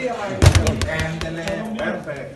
Perfect.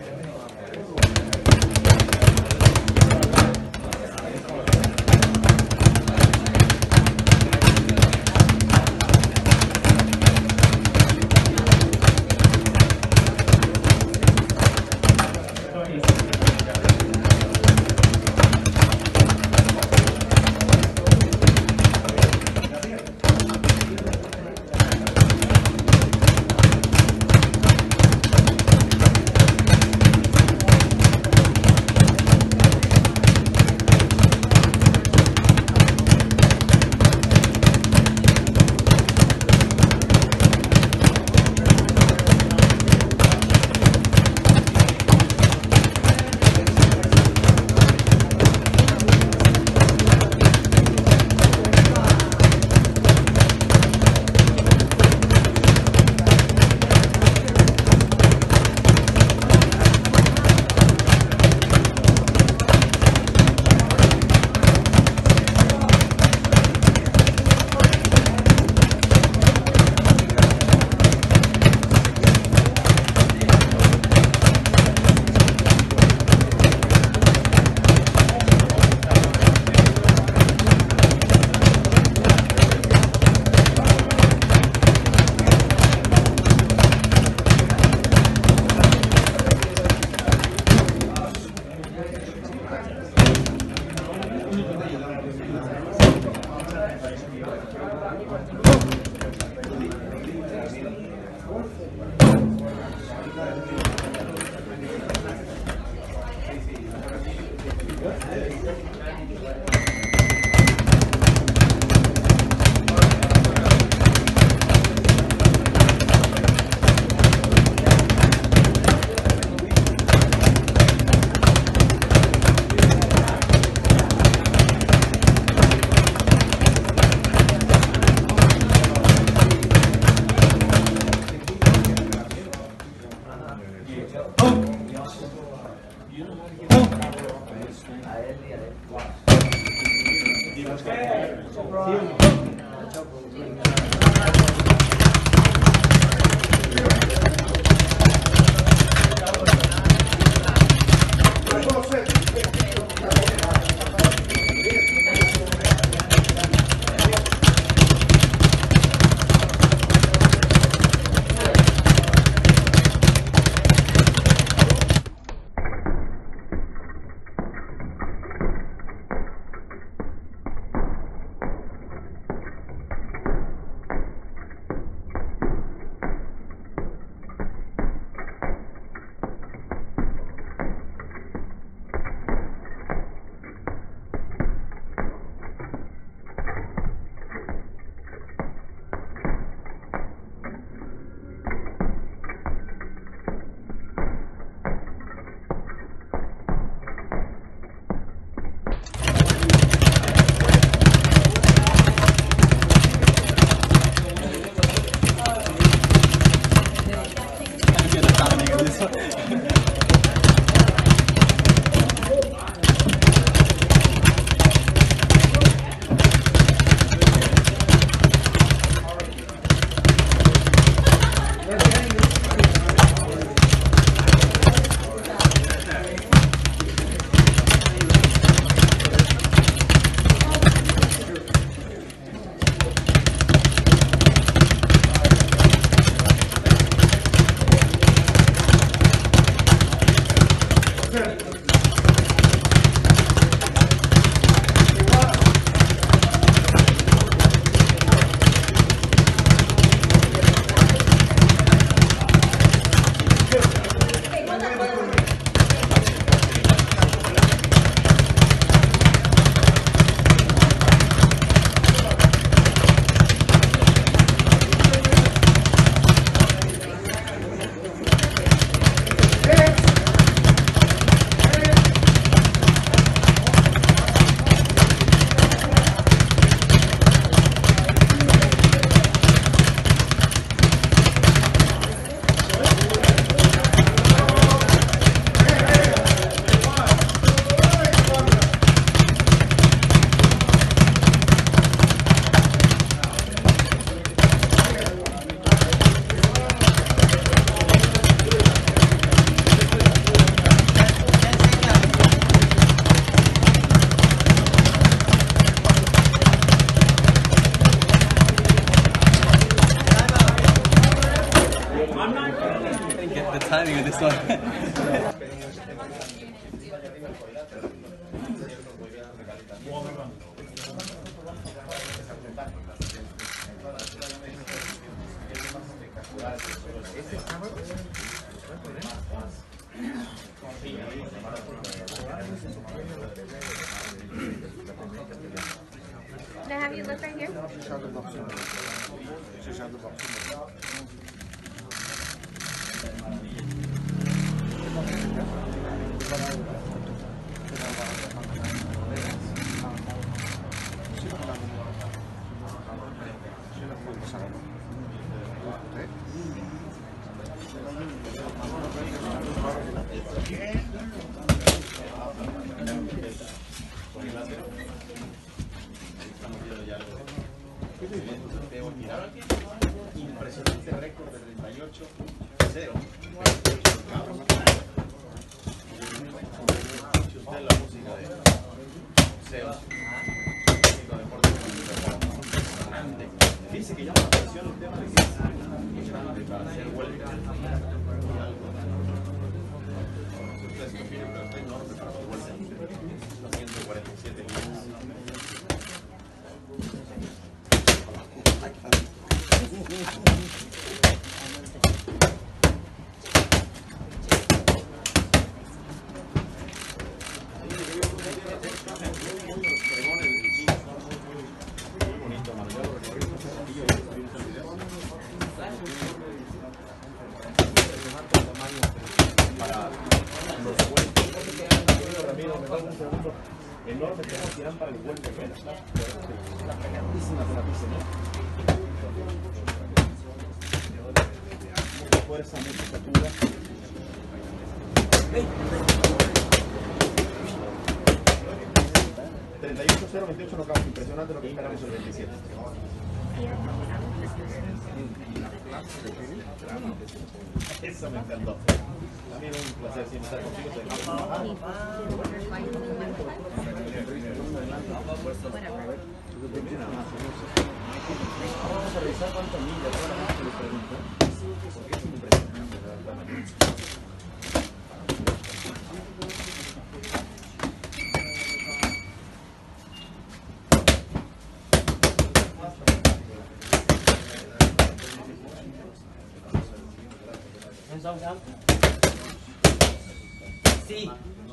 The timing of this one. Can I have you look right here? Tewa Kiram, impresionante récord de 38-0. Usted la música de Seo, grande. Dice que llama la atención el tema de que es grande para hacer vuelta. Si ustedes prefieren, pero está enorme para su vuelta. 147 minutos. Enorme que nos tiran para el vuelto que es la pegadísima de la piscina. Mucha fuerza, mucha estatura. 38-0, 28 nocaut, impresionante lo que esperamos el 27. Eso me encantó. También un placer siempre estar contigo. Vamos a revisar cuántas millas toda la noche les pregunto. Porque es impresionante, de verdad. Sí.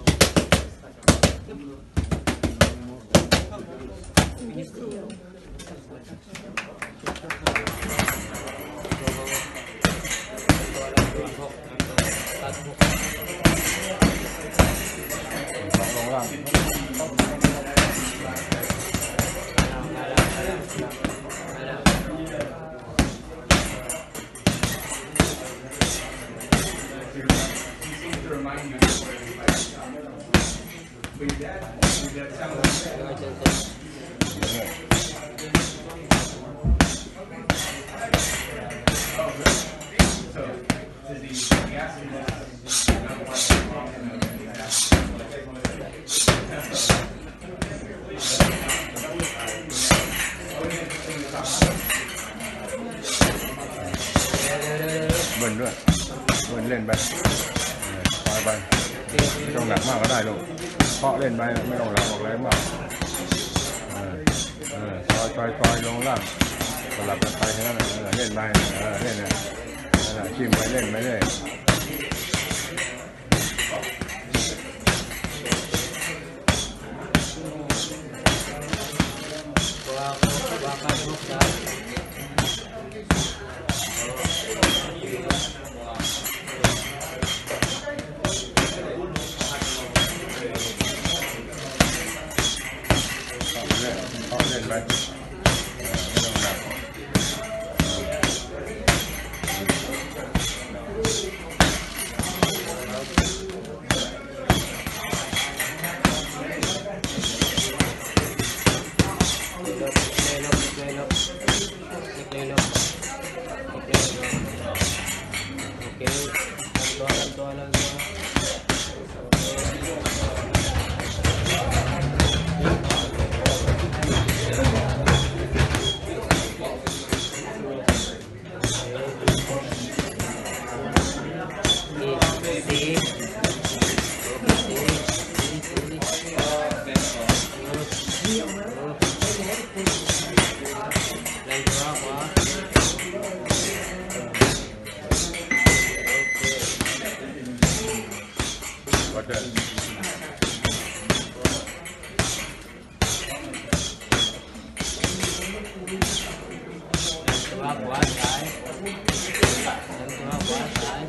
ด้วยเล่นไปปล่อยไปไม่ต้องหนักมากก็ได้ลูกเคาะเล่นไปไม่ต้องหนักออกแรงมากปล่อยลงล่างสลับกันไปแค่นั้นเล่นไปเล่นจิ้มไปเล่นไปเลย Okay. Quá trái. Quá trái.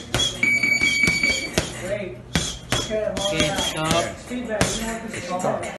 Okay, stop. Stop.